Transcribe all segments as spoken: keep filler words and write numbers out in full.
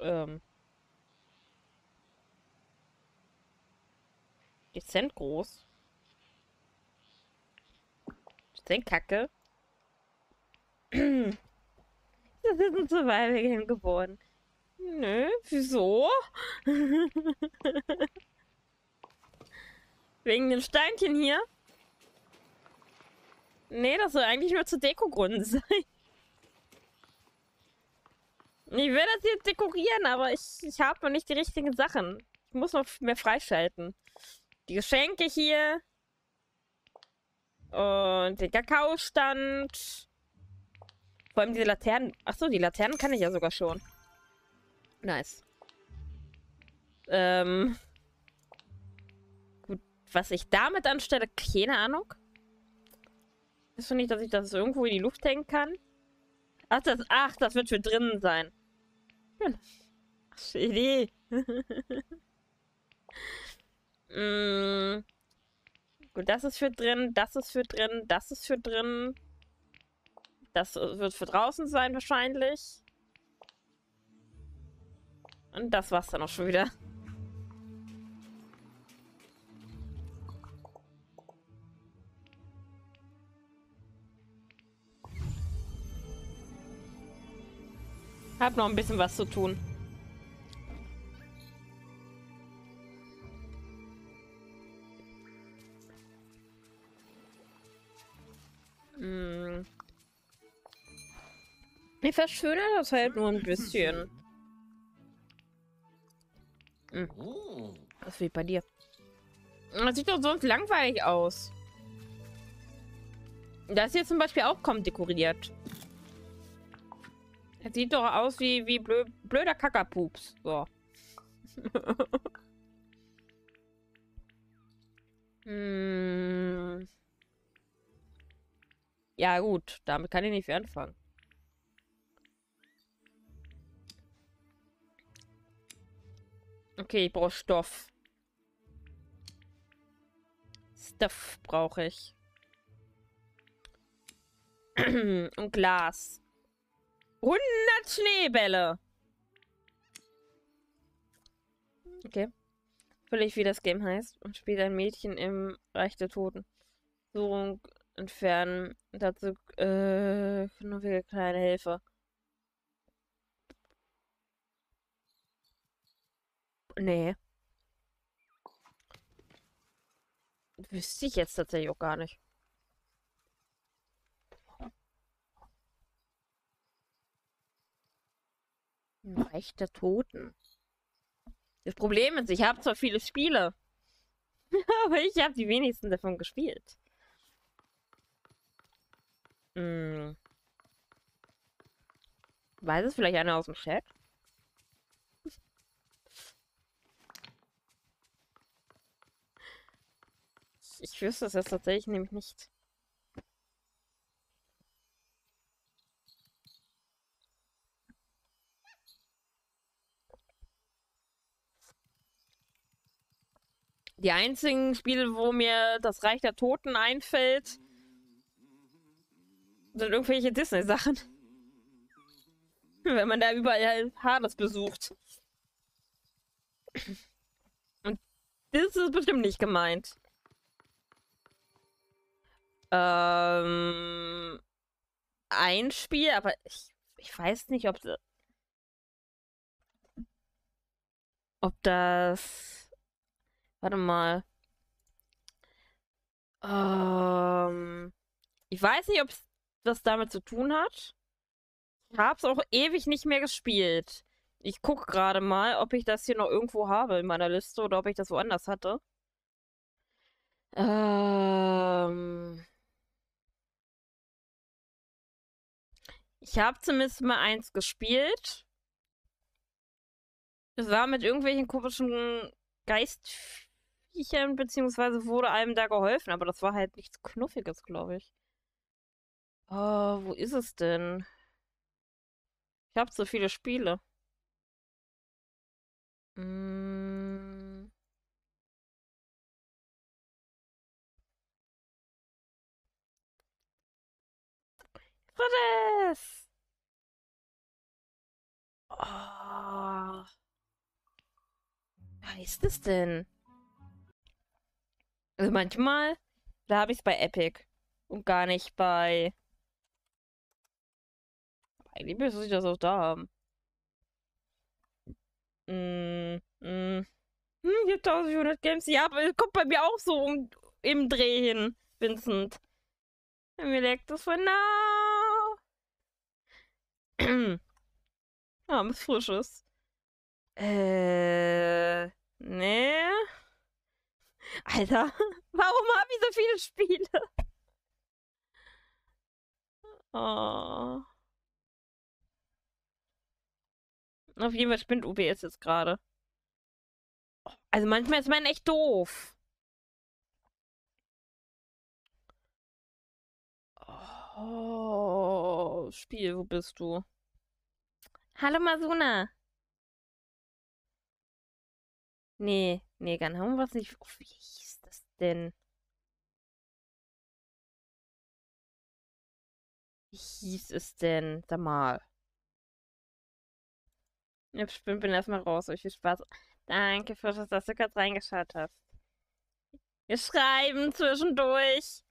ähm, dezent groß. Dezent kacke. Das ist ein Survival-Game geworden. Nö, wieso? Wegen den Steinchen hier? Nee, das soll eigentlich nur zu Dekogründen sein. Ich will das jetzt dekorieren, aber ich, ich habe noch nicht die richtigen Sachen. Ich muss noch mehr freischalten. Die Geschenke hier. Und den Kakaostand. Vor allem diese Laternen. Achso, die Laternen kann ich ja sogar schon. Nice. Ähm. Gut, was ich damit anstelle, keine Ahnung. Ist schon nicht, dass ich das irgendwo in die Luft hängen kann? Ach, das, ach, das wird für drinnen sein. Hm. Ach, Idee. mm, gut, das ist für drin, das ist für drin, das ist für drin. Das wird für draußen sein wahrscheinlich. Und das war's dann auch schon wieder. Hab noch ein bisschen was zu tun. Hm. Ich verschönere das halt nur ein bisschen. Hm. Das ist wie bei dir. Das sieht doch sonst langweilig aus. Das hier zum Beispiel auch kaum dekoriert. Das sieht doch aus wie, wie blö blöder Kackerpups. So. hm. Ja gut, damit kann ich nicht viel anfangen. Okay, ich brauche Stoff. Stuff brauche ich. Und Glas. hundert Schneebälle. Okay. Völlig wie das Game heißt. Und spielt ein Mädchen im Reich der Toten. Suchung entfernen. Dazu äh, knuffige kleine Hilfe. Nee. Wüsste ich jetzt tatsächlich auch gar nicht. Im Reich der Toten. Das Problem ist, ich habe zwar viele Spiele, aber ich habe die wenigsten davon gespielt. Hm. Weiß es vielleicht einer aus dem Chat? Ich wüsste es jetzt tatsächlich nämlich nicht. Die einzigen Spiele, wo mir das Reich der Toten einfällt, sind irgendwelche Disney-Sachen. Wenn man da überall Hades besucht. Und das ist bestimmt nicht gemeint. Ähm, ein Spiel, aber ich, ich weiß nicht, ob, ob das. Warte mal. Ähm, ich weiß nicht, ob es das damit zu tun hat. Ich habe es auch ewig nicht mehr gespielt. Ich gucke gerade mal, ob ich das hier noch irgendwo habe in meiner Liste oder ob ich das woanders hatte. Ähm, ich habe zumindest mal eins gespielt. Es war mit irgendwelchen komischen Geistviechern, beziehungsweise wurde einem da geholfen, aber das war halt nichts Knuffiges, glaube ich. Oh, wo ist es denn? Ich habe so viele Spiele. Mm. Was ist? Oh. heißt es denn? Also manchmal, da habe ich es bei Epic und gar nicht bei... Eigentlich müsste ich das auch da haben. Mm, mm. Hm, hier eintausendvierhundert Games. Ja, aber es kommt bei mir auch so um, im Dreh hin, Vincent. Mir leckt das von nah. Ah, was Frisches. Äh, nee. Alter, warum habe ich so viele Spiele? Oh. Auf jeden Fall spinnt U B S jetzt gerade. Also manchmal ist man echt doof. Oh, Spiel, wo bist du? Hallo Masuna. Nee, nee, dann haben wir es nicht. Oh, wie hieß das denn? Wie hieß es denn? Sag mal. Ich bin, bin erstmal raus. Euch viel Spaß. Danke für das, dass du kurz reingeschaut hast. Wir schreiben zwischendurch.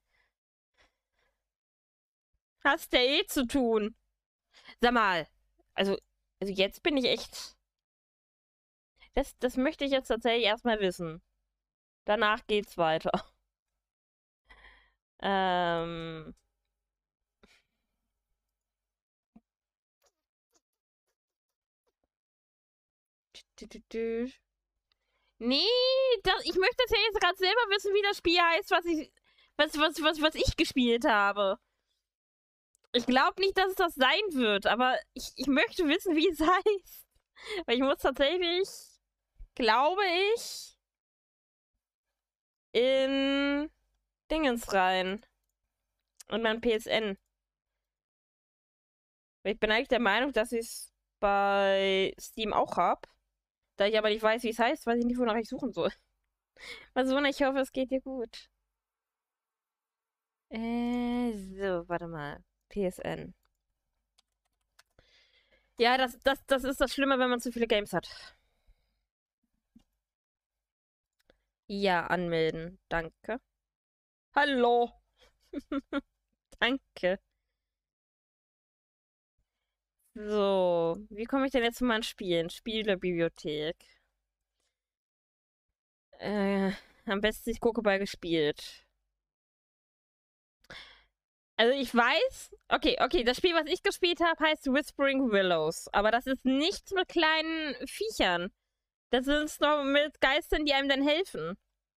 Hast ja eh zu tun. Sag mal. Also, also jetzt bin ich echt. Das, das möchte ich jetzt tatsächlich erstmal wissen. Danach geht's weiter. Ähm. Nee, das, ich möchte das ja jetzt gerade selber wissen, wie das Spiel heißt, was ich, was, was, was, was ich gespielt habe. Ich glaube nicht, dass es das sein wird, aber ich, ich möchte wissen, wie es heißt. Weil ich muss tatsächlich, glaube ich, in Dingens rein. Und mein P S N. Weil ich bin eigentlich der Meinung, dass ich es bei Steam auch habe. Da ich aber nicht weiß, wie es heißt, weiß ich nicht, wonach ich suchen soll. Also, ich hoffe, es geht dir gut. Äh, so, warte mal. P S N. Ja, das, das, das ist das Schlimme, wenn man zu viele Games hat. Ja, anmelden. Danke. Hallo. Danke. So, wie komme ich denn jetzt zu meinen Spielen? Spielebibliothek. Äh, am besten ich gucke bei gespielt. Also ich weiß, okay, okay, das Spiel, was ich gespielt habe, heißt Whispering Willows. Aber das ist nichts mit kleinen Viechern. Das ist noch mit Geistern, die einem dann helfen.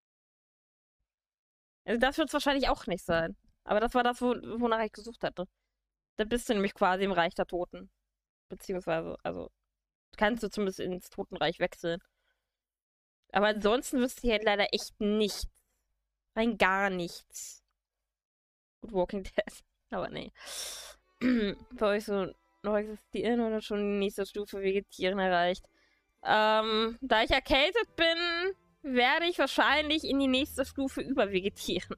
Also das wird es wahrscheinlich auch nicht sein. Aber das war das, wo, wonach ich gesucht hatte. Da bist du nämlich quasi im Reich der Toten. Beziehungsweise, also, kannst du zumindest ins Totenreich wechseln. Aber ansonsten wüsste ich halt leider echt nichts. Rein gar nichts. Gut, Walking Dead. Aber nee. Für euch so noch existieren oder schon die nächste Stufe Vegetieren erreicht. Ähm, da ich erkältet bin, werde ich wahrscheinlich in die nächste Stufe übervegetieren.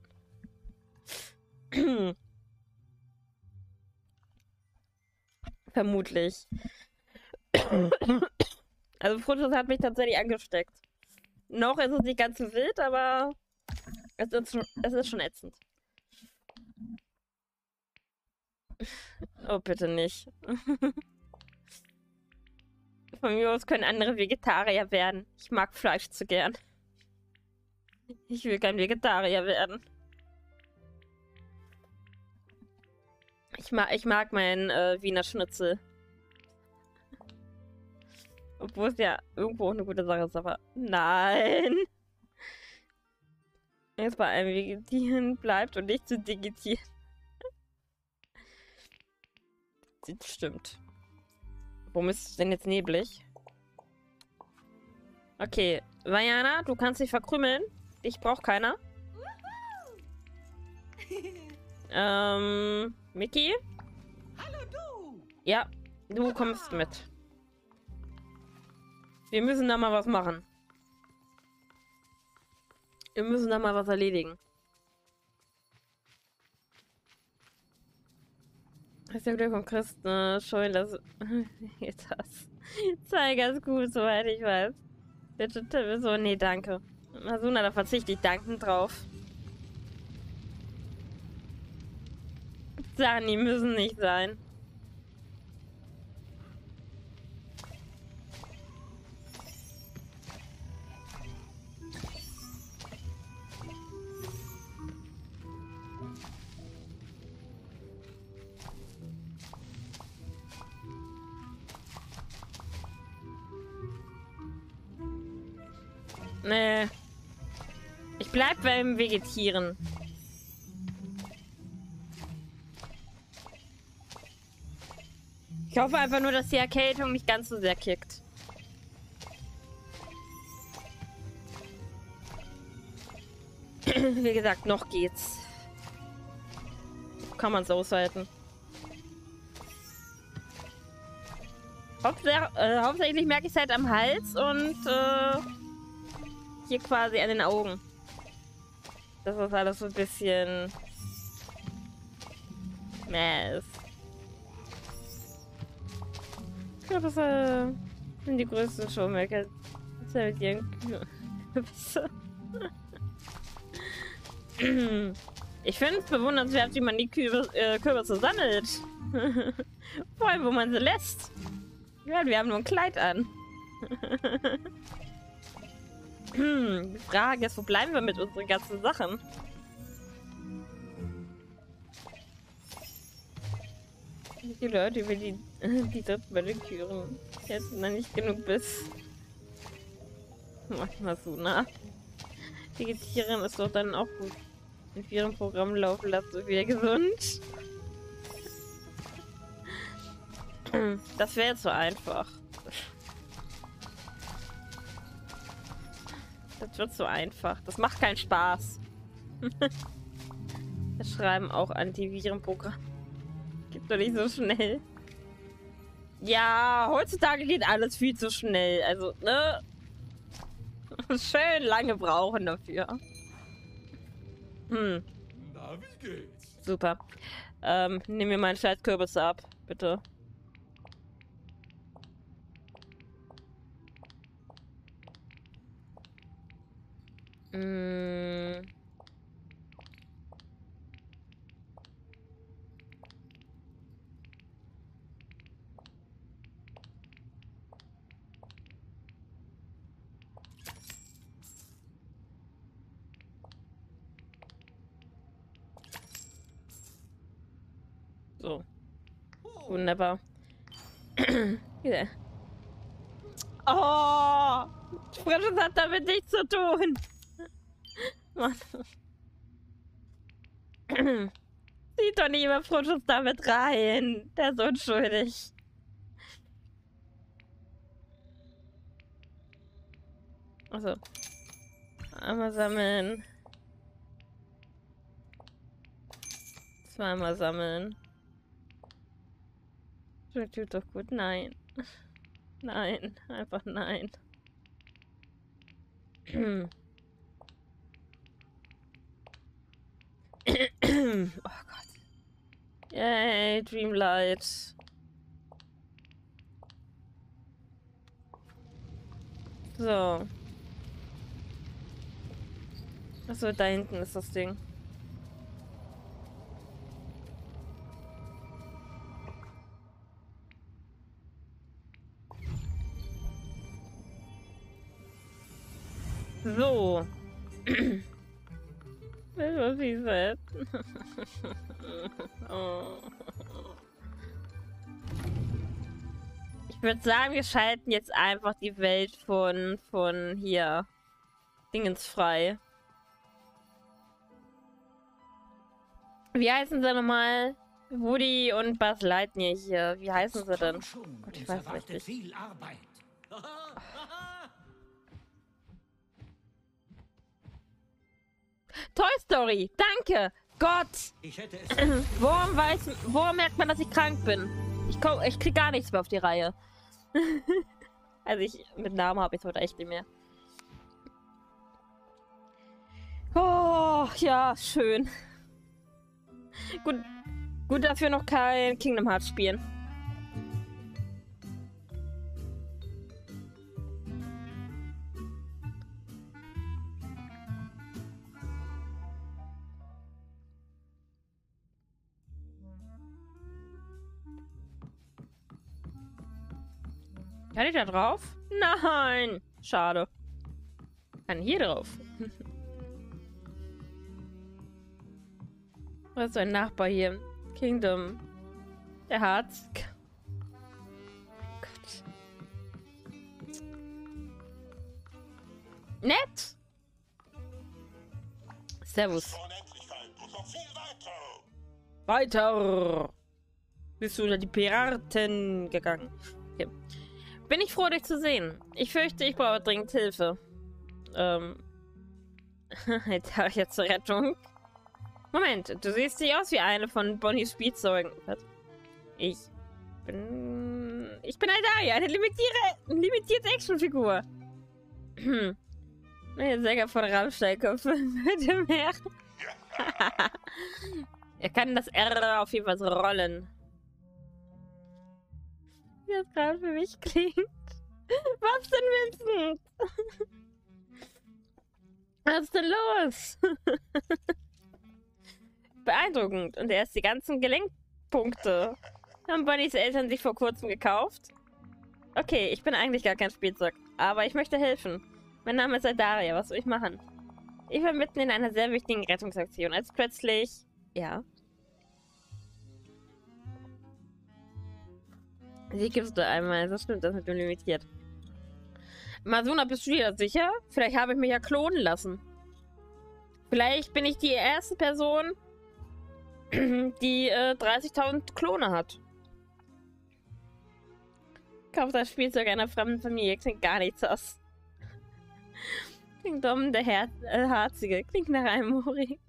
Vermutlich. Also Frutus hat mich tatsächlich angesteckt. Noch ist es nicht ganz so wild, aber es ist schon, es ist schon ätzend. Oh, bitte nicht. Von mir aus können andere Vegetarier werden. Ich mag Fleisch zu gern. Ich will kein Vegetarier werden. Ich mag, ich mag meinen äh, Wiener Schnitzel. Obwohl es ja irgendwo auch eine gute Sache ist, aber nein. Jetzt bei einem Vegetieren bleibt und nicht zu digitieren. Das stimmt. Warum ist es denn jetzt neblig? Okay, Vajana, du kannst dich verkrümmeln. Ich brauch keiner. ähm, Mickey? Hallo du! Ja, du kommst mit. Wir müssen da mal was machen. Wir müssen da mal was erledigen. Hast du Glück und Christ, ne? Scheuen das. Jetzt das. Sei ganz gut, soweit ich weiß. Bitte, bitte, so, nee, danke. Masuna, da verzichte ich dankend drauf. Sachen, die müssen nicht sein. Nee. Ich bleib beim Vegetieren. Ich hoffe einfach nur, dass die Erkältung nicht ganz so sehr kickt. Wie gesagt, noch geht's. Kann man es aushalten. Hauptsache, äh, hauptsächlich merke ich es halt am Hals und äh, hier quasi an den Augen. Das ist alles so ein bisschen meh ist. Ich glaube, das äh, sind die größten Showmaker. Das ist ja mit ihren Kürbisse. Ich finde es bewundernswert, wie man die Kürbis, äh, Kürbisse sammelt. Vor allem, wo man sie lässt. Ja, wir haben nur ein Kleid an. Die Frage ist, wo bleiben wir mit unseren ganzen Sachen? Die Leute über die, die Drittwelle küren. Jetzt noch nicht genug bis. Manchmal so, na. Vegetieren ist doch dann auch gut. In ihrem Programm laufen lassen, so wieder gesund. Das wäre jetzt so einfach. Das wird so einfach. Das macht keinen Spaß. Wir schreiben auch Antivirenprogramm. Geht doch nicht so schnell. Ja, heutzutage geht alles viel zu schnell. Also, ne? Schön lange brauchen dafür. Hm. Na, wie geht's? Super. Ähm, nimm mir meinen scheiß Kürbis ab, bitte. Mm. So. Wunderbar. Wieder. Oh! Frisches hat damit nichts zu tun. Mann. Sieht doch nicht immer Frisches damit rein. Der ist unschuldig. Also. Einmal sammeln. Zweimal sammeln. Das tut doch gut. Nein. Nein. Einfach nein. Oh Gott. Yay, Dreamlight. So. Achso, da hinten ist das Ding. So. Das war wie sad. Oh. Ich würde sagen, wir schalten jetzt einfach die Welt von, von hier Dingens frei. Wie heißen sie nochmal? Woody und Buzz Lightyear hier. Wie heißen sie denn? Gott, ich weiß nicht richtig. Viel Arbeit. Toy Story, danke! Gott! Ich hätte es Worum weiß, worum merkt man, dass ich krank bin? Ich, komm, ich krieg gar nichts mehr auf die Reihe. Also ich, mit Namen habe ich heute echt nicht mehr. Oh, ja, schön. Gut, gut dafür noch kein Kingdom Hearts spielen. Kann ich da drauf? Nein! Schade. Kann hier drauf. Was ist ein Nachbar hier? Kingdom. Der Harz. Gott. Nett! Servus. Weiter! Bist du unter die Piraten gegangen? Okay. Bin ich froh, dich zu sehen. Ich fürchte, ich brauche dringend Hilfe. Ähm. Da jetzt zur Rettung. Moment, du siehst nicht aus wie eine von Bonnies Spielzeugen. Was? Ich bin... Ich bin Aldaria, eine limitierte, limitierte Actionfigur. Hm. Meine Sänger von Rammsteinköpfe. Bitte mehr. Er kann das R auf jeden Fall so rollen. Wie das gerade für mich klingt. Was denn, Vincent? Was ist denn los? Beeindruckend. Und erst die ganzen Gelenkpunkte. Haben Bonnies Eltern sich vor kurzem gekauft? Okay, ich bin eigentlich gar kein Spielzeug. Aber ich möchte helfen. Mein Name ist Aldaria. Was soll ich machen? Ich war mitten in einer sehr wichtigen Rettungsaktion, als plötzlich... Ja. Sie gibst du einmal. Das stimmt, das mit dem limitiert. Masuna, bist du dir sicher? Vielleicht habe ich mich ja klonen lassen. Vielleicht bin ich die erste Person, die äh, dreißigtausend Klone hat. Kauft das Spielzeug einer fremden Familie. Klingt gar nichts aus. Klingt dumm, der Her äh, Harzige. Klingt nach einem Morik.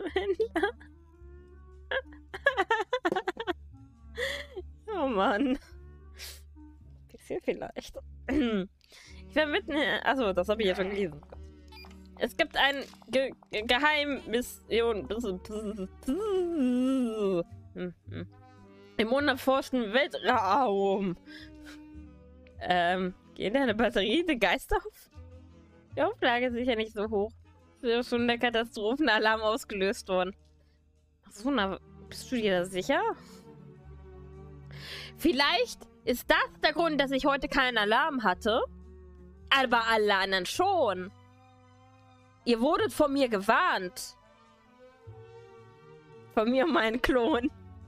Oh Mann. Bisschen vielleicht. Ich war mitten... Achso, das habe ich ja schon gelesen. Es gibt eine Ge Geheimmission im unerforschten Weltraum. Ähm, geht eine Batterie den Geist auf? Die Auflage ist sicher nicht so hoch. Es ist schon der Katastrophenalarm ausgelöst worden. So, na, bist du dir da sicher? Vielleicht ist das der Grund, dass ich heute keinen Alarm hatte. Aber alle anderen schon. Ihr wurdet von mir gewarnt. Von mir und meinen Klon.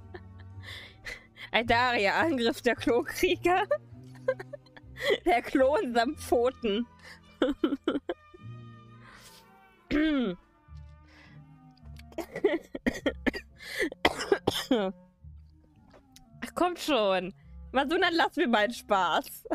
Aldaria, Angriff der Klonkrieger. Der Klon samt Pfoten. Ach, kommt schon. Masuna, lass mir meinen Spaß.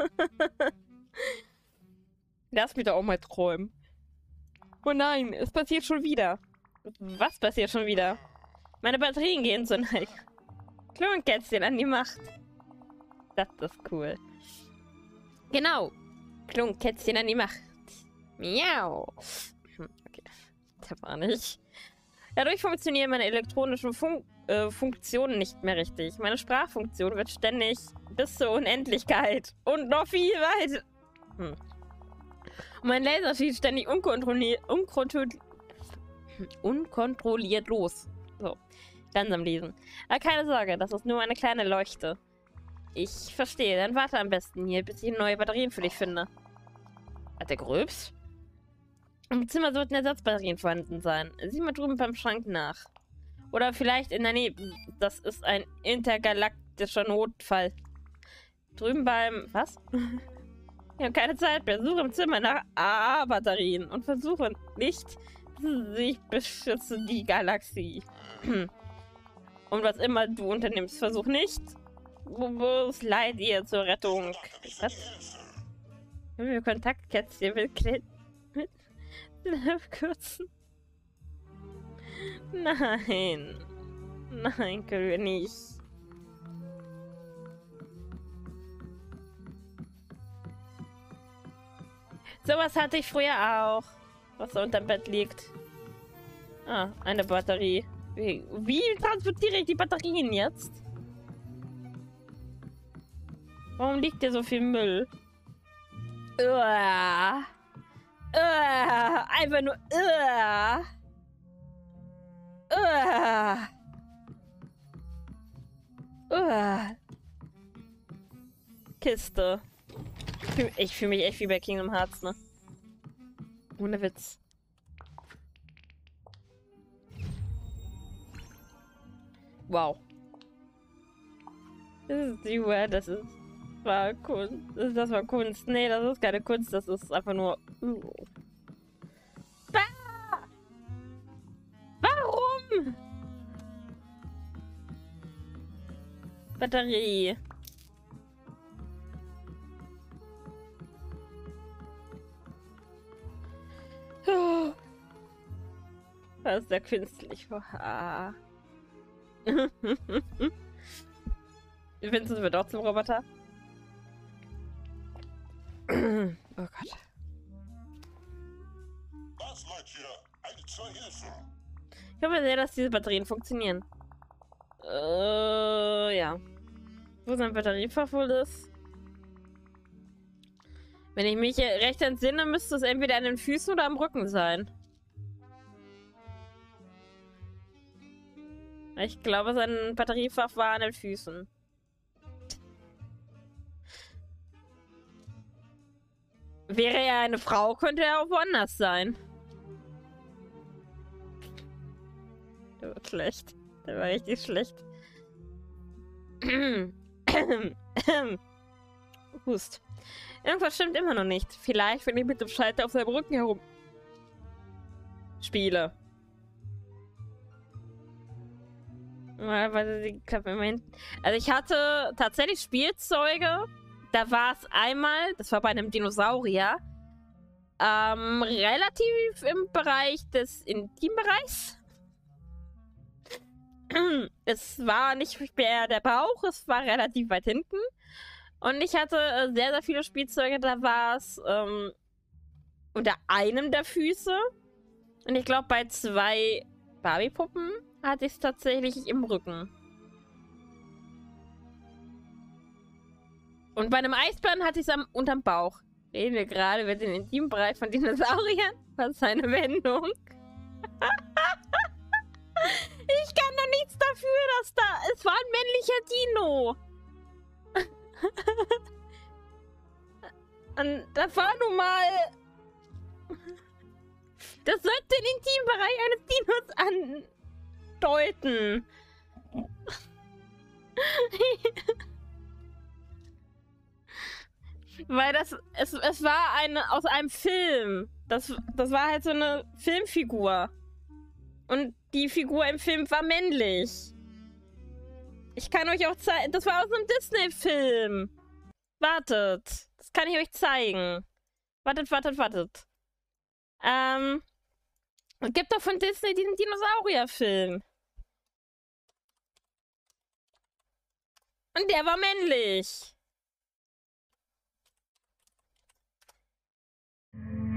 Lass mich doch auch mal träumen. Oh nein, es passiert schon wieder. Was passiert schon wieder? Meine Batterien gehen so nein. Klonkätzchen an die Macht. Das ist cool. Genau. Klonkätzchen an die Macht. Miau. Okay. Das war nicht. Dadurch funktionieren meine elektronischen Fun äh, Funktionen nicht mehr richtig. Meine Sprachfunktion wird ständig bis zur Unendlichkeit. Und noch viel weiter. Hm. Und mein Laser schießt ständig unkontrolliert, unkontrolliert, unkontrolliert los. So, langsam lesen. Aber keine Sorge, das ist nur eine kleine Leuchte. Ich verstehe, dann warte am besten hier, bis ich neue Batterien für dich finde. Hat der Gröbs? Im Zimmer sollten Ersatzbatterien vorhanden sein. Sieh mal drüben beim Schrank nach. Oder vielleicht in der Nähe. Das ist ein intergalaktischer Notfall. Drüben beim... Was? Wir haben keine Zeit mehr. Suche im Zimmer nach A A-Batterien und versuche nicht, sich beschützen die Galaxie. Und was immer du unternimmst, versuch nicht. Wo leid ihr zur Rettung? Was? Wenn wir Kontaktkätzchen mit mit kürzen. Nein. Nein, können wir nicht. Sowas hatte ich früher auch. Was da unterm Bett liegt. Ah, eine Batterie. Wie, wie transportiere ich die Batterien jetzt? Warum liegt hier so viel Müll? Uah. Uah. Einfach nur. Uah. Uah. Uah. Kiste. fühl, ich fühle mich echt wie bei Kingdom Hearts, ne? Ohne Witz. Wow. Das ist die Word, das ist... war Kunst. Das, das war Kunst. Nee, das ist keine Kunst, das ist einfach nur... Uh. Ah! Warum? Batterie. Oh. Das ist sehr künstlich. Ah. Vincent wird auch zum Roboter. Oh Gott. Was meint ihr? Eine zur Hilfe. Ich hoffe sehr, dass diese Batterien funktionieren. Äh, ja. Wo sein Batteriefach wohl ist? Wenn ich mich recht entsinne, müsste es entweder an den Füßen oder am Rücken sein. Ich glaube, sein Batteriefach war an den Füßen. Wäre er eine Frau, könnte er auch woanders sein. Der war schlecht. Der war richtig schlecht. Hust. Irgendwas stimmt immer noch nicht. Vielleicht, wenn ich mit dem Schalter auf seinem Rücken herum spiele. Weil die Klappe immer hinten. Also ich hatte tatsächlich Spielzeuge. Da war es einmal, das war bei einem Dinosaurier, ähm, relativ im Bereich des Intimbereichs. Es war nicht mehr der Bauch, es war relativ weit hinten. Und ich hatte äh, sehr, sehr viele Spielzeuge, da war es ähm, unter einem der Füße. Und ich glaube, bei zwei Barbie-Puppen hatte ich es tatsächlich im Rücken. Und bei einem Eisbären hatte ich es unterm Bauch. Reden wir gerade über den Intimbereich von Dinosauriern? Was ist eine Wendung? Ich kann doch nichts dafür, dass da... Es war ein männlicher Dino. Und das war nun mal... Das sollte den Intimbereich eines Dinos andeuten. Weil das... Es, es war eine aus einem Film. Das, das war halt so eine Filmfigur. Und die Figur im Film war männlich. Ich kann euch auch zeigen... Das war aus einem Disney-Film. Wartet. Das kann ich euch zeigen. Wartet, wartet, wartet. Ähm... Es gibt doch von Disney diesen Dinosaurier-Film. Und der war männlich.